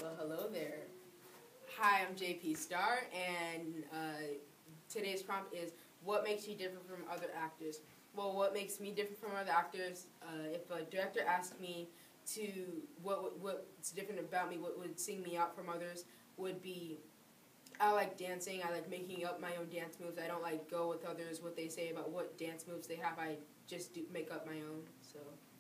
Hello there. Hi, I'm JP Star, and today's prompt is, what makes you different from other actors? Well, what makes me different from other actors, if a director asked me to, what's different about me, what would sing me out from others, would be, I like dancing. I like making up my own dance moves. I don't like go with others, what they say about what dance moves they have. I just make up my own, so...